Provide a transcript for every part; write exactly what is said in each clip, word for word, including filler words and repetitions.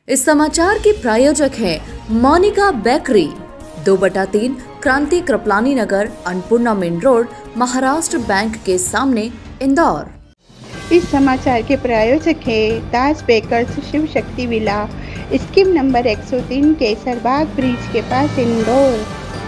इस समाचार के प्रायोजक हैं मोनिका बेकरी, दो बटा तीन Kranti Kripalani Nagar, Annapurna main road, Maharashtra bank के सामने, इंदौर। इस समाचार के प्रायोजक है दास bakers Shiv Shakti villa, scheme number एक सौ तीन केसरबाग ब्रिज के पास, इंदौर।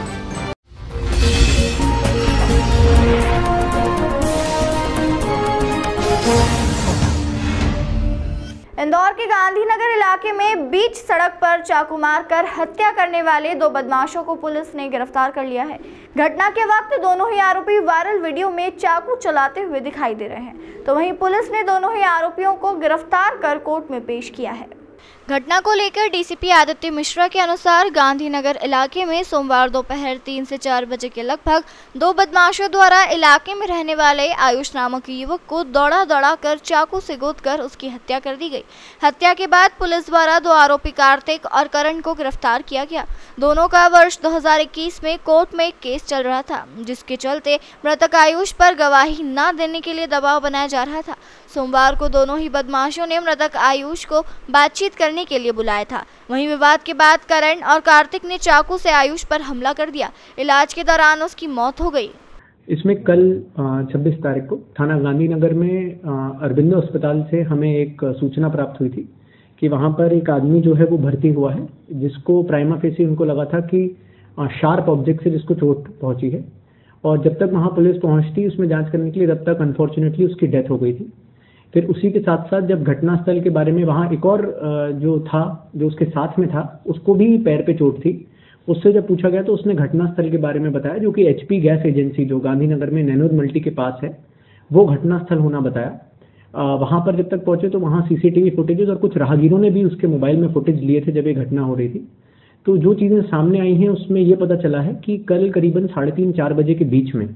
इंदौर के गांधीनगर इलाके में बीच सड़क पर चाकू मारकर हत्या करने वाले दो बदमाशों को पुलिस ने गिरफ्तार कर लिया है। घटना के वक्त दोनों ही आरोपी वायरल वीडियो में चाकू चलाते हुए दिखाई दे रहे हैं, तो वहीं पुलिस ने दोनों ही आरोपियों को गिरफ्तार कर कोर्ट में पेश किया है। घटना को लेकर डीसीपी आदित्य मिश्रा के अनुसार गांधीनगर इलाके में सोमवार दोपहर तीन से चार बजे के लगभग दो बदमाशों द्वारा इलाके में रहने वाले आयुष नामक युवक को दौड़ा दौड़ा कर चाकू से गोदकर उसकी हत्या कर दी गई। हत्या के बाद पुलिस द्वारा दो आरोपी कार्तिक और करण को गिरफ्तार किया गया। दोनों का वर्ष दो हज़ार इक्कीस में कोर्ट में एक केस चल रहा था, जिसके चलते मृतक आयुष पर गवाही न देने के लिए दबाव बनाया जा रहा था। सोमवार को दोनों ही बदमाशों ने मृतक आयुष को बातचीत करने के लिए बुलाया था। वहीं विवाद के बाद करण और कार्तिक ने चाकू से आयुष पर हमला कर दिया। इलाज के दौरान उसकी मौत हो गई। इसमें कल छब्बीस तारीख को थाना गांधीनगर में अरबिंदो अस्पताल से हमें एक सूचना प्राप्त हुई थी कि वहां पर एक आदमी जो है वो भर्ती हुआ है, जिसको प्राइमा फेसी उनको लगा था कि शार्प ऑब्जेक्ट से जिसको चोट पहुंची है, और जब तक वहां पुलिस पहुंचती उसमें जांच करने के लिए, तब तक अनफॉर्चुनेटली उसकी डेथ हो गई थी। फिर उसी के साथ साथ जब घटनास्थल के बारे में वहाँ एक और जो था, जो उसके साथ में था, उसको भी पैर पे चोट थी। उससे जब पूछा गया तो उसने घटनास्थल के बारे में बताया, जो कि एचपी गैस एजेंसी जो गांधीनगर में नैनोद मल्टी के पास है, वो घटनास्थल होना बताया। वहाँ पर जब तक पहुंचे तो वहाँ सीसीटीवी फुटेजेस और कुछ राहगीरों ने भी उसके मोबाइल में फुटेज लिए थे जब ये घटना हो रही थी। तो जो चीज़ें सामने आई हैं उसमें ये पता चला है कि कल करीबन साढ़े तीन चार बजे के बीच में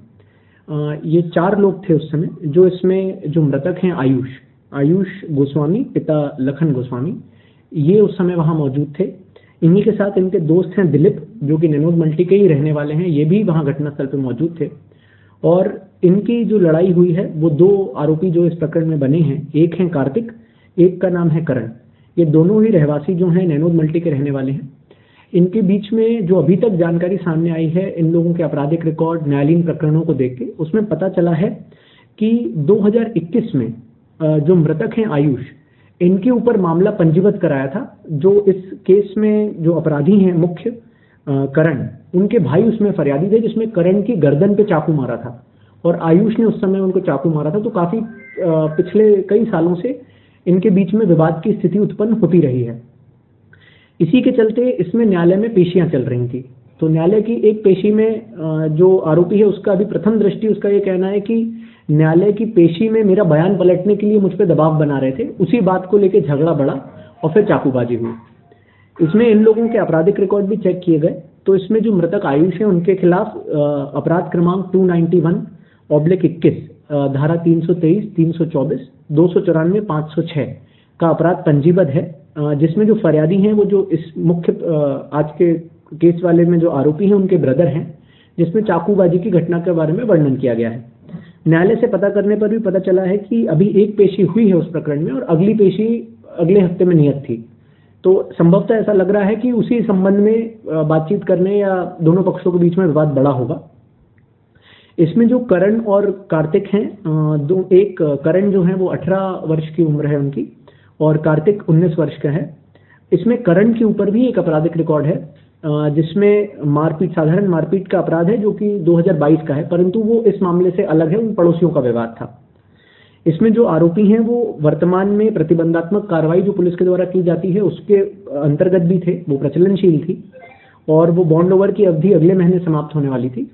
ये चार लोग थे उस समय, जो इसमें जो मृतक हैं आयुष आयुष गोस्वामी पिता लखन गोस्वामी, ये उस समय वहाँ मौजूद थे। इन्हीं के साथ इनके दोस्त हैं दिलीप, जो कि नैनोद मल्टी के ही रहने वाले हैं, ये भी वहाँ घटनास्थल पर मौजूद थे। और इनकी जो लड़ाई हुई है वो दो आरोपी जो इस प्रकरण में बने हैं, एक हैं कार्तिक, एक का नाम है करण। ये दोनों ही रहवासी जो हैं नैनोद मल्टी के रहने वाले हैं। इनके बीच में जो अभी तक जानकारी सामने आई है इन लोगों के आपराधिक रिकॉर्ड, न्यायालयीन प्रकरणों को देख के, उसमें पता चला है कि दो हज़ार इक्कीस में जो मृतक हैं आयुष, इनके ऊपर मामला पंजीबद्ध कराया था। जो इस केस में जो अपराधी हैं मुख्य करण, उनके भाई उसमें फरियादी थे, जिसमें करण की गर्दन पे चाकू मारा था और आयुष ने उस समय उनको चाकू मारा था। तो काफी पिछले कई सालों से इनके बीच में विवाद की स्थिति उत्पन्न होती रही है। इसी के चलते इसमें न्यायालय में पेशियां चल रही थी। तो न्यायालय की एक पेशी में जो आरोपी है उसका अभी प्रथम दृष्टि उसका ये कहना है कि न्यायालय की पेशी में मेरा बयान पलटने के लिए मुझ पर दबाव बना रहे थे। उसी बात को लेकर झगड़ा बढ़ा और फिर चाकूबाजी हुई। इसमें इन लोगों के आपराधिक रिकॉर्ड भी चेक किए गए, तो इसमें जो मृतक आयुष है उनके खिलाफ अपराध क्रमांक दो सौ इक्यानवे ऑब्लिक इक्कीस, धारा तीन सौ तेईस, तीन सौ चौबीस, दो सौ चौरानवे, पाँच सौ छह का अपराध पंजीबद्ध है, जिसमें जो फरियादी हैं वो जो इस मुख्य आज के केस वाले में जो आरोपी हैं उनके ब्रदर हैं, जिसमें चाकूबाजी की घटना के बारे में वर्णन किया गया है। न्यायालय से पता करने पर भी पता चला है कि अभी एक पेशी हुई है उस प्रकरण में और अगली पेशी अगले हफ्ते में नियत थी। तो संभवतः ऐसा लग रहा है कि उसी संबंध में बातचीत करने या दोनों पक्षों के बीच में विवाद बड़ा होगा। इसमें जो करण और कार्तिक हैं, दो एक करण जो है वो अठारह वर्ष की उम्र है उनकी और कार्तिक उन्नीस वर्ष का है। इसमें करण के ऊपर भी एक आपराधिक रिकॉर्ड है, जिसमें मारपीट, साधारण मारपीट का अपराध है, जो कि दो हज़ार बाईस का है, परंतु वो इस मामले से अलग है, उन पड़ोसियों का विवाद था। इसमें जो आरोपी हैं वो वर्तमान में प्रतिबंधात्मक कार्रवाई जो पुलिस के द्वारा की जाती है उसके अंतर्गत भी थे, वो प्रचलनशील थी और वो बॉन्ड ओवर की अवधि अगले महीने समाप्त होने वाली थी।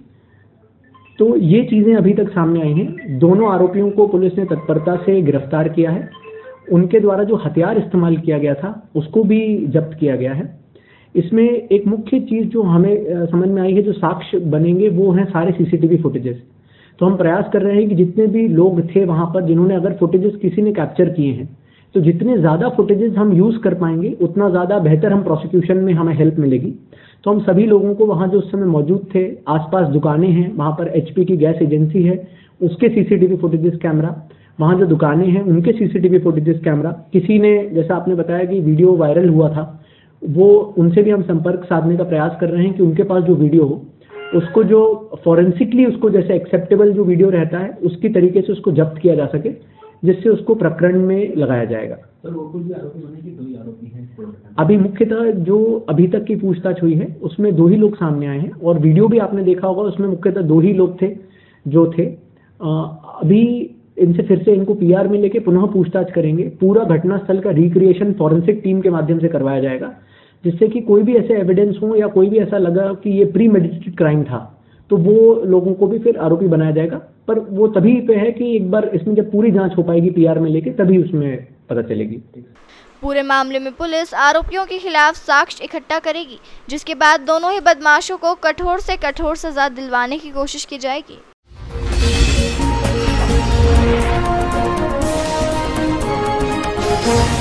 तो ये चीजें अभी तक सामने आई हैं। दोनों आरोपियों को पुलिस ने तत्परता से गिरफ्तार किया है। उनके द्वारा जो हथियार इस्तेमाल किया गया था उसको भी जब्त किया गया है। इसमें एक मुख्य चीज जो हमें समझ में आई है, जो साक्ष्य बनेंगे वो हैं सारे सीसीटीवी फुटेजेस। तो हम प्रयास कर रहे हैं कि जितने भी लोग थे वहां पर जिन्होंने अगर फुटेजेस किसी ने कैप्चर किए हैं, तो जितने ज्यादा फुटेजेस हम यूज कर पाएंगे उतना ज्यादा बेहतर हम प्रोसिक्यूशन में हमें हेल्प मिलेगी। तो हम सभी लोगों को वहां जो उस समय मौजूद थे, आसपास दुकानें हैं, वहां पर एचपी की गैस एजेंसी है, उसके सीसीटीवी फुटेजेस कैमरा, वहाँ जो दुकानें हैं उनके सीसीटीवी फुटेजेस कैमरा, किसी ने जैसा आपने बताया कि वीडियो वायरल हुआ था, वो उनसे भी हम संपर्क साधने का प्रयास कर रहे हैं कि उनके पास जो वीडियो हो उसको जो फॉरेंसिकली उसको जैसे एक्सेप्टेबल जो वीडियो रहता है उसकी तरीके से उसको जब्त किया जा सके, जिससे उसको प्रकरण में लगाया जाएगा। सर वो कुछ भी आरोपी बने कि दो ही आरोपी हैं? अभी मुख्यतः जो अभी तक की पूछताछ हुई है उसमें दो ही लोग सामने आए हैं और वीडियो भी आपने देखा होगा उसमें मुख्यतः दो ही लोग थे जो थे। आ, अभी इनसे फिर से इनको पीआर में लेके पुनः पूछताछ करेंगे। पूरा घटनास्थल का रिक्रिएशन फॉरेंसिक टीम के माध्यम से करवाया जाएगा, जिससे कि कोई भी ऐसे एविडेंस हो या कोई भी ऐसा लगा कि ये प्री मेडिटेटेड क्राइम था तो वो लोगों को भी फिर आरोपी बनाया जाएगा। पर वो तभी पे है कि एक बार इसमें जब पूरी जांच हो पाएगी पीआर में लेके तभी उसमें पता चलेगी। पूरे मामले में पुलिस आरोपियों के खिलाफ साक्ष्य इकट्ठा करेगी, जिसके बाद दोनों ही बदमाशों को कठोर से कठोर सजा दिलवाने की कोशिश की जाएगी। We'll be right back.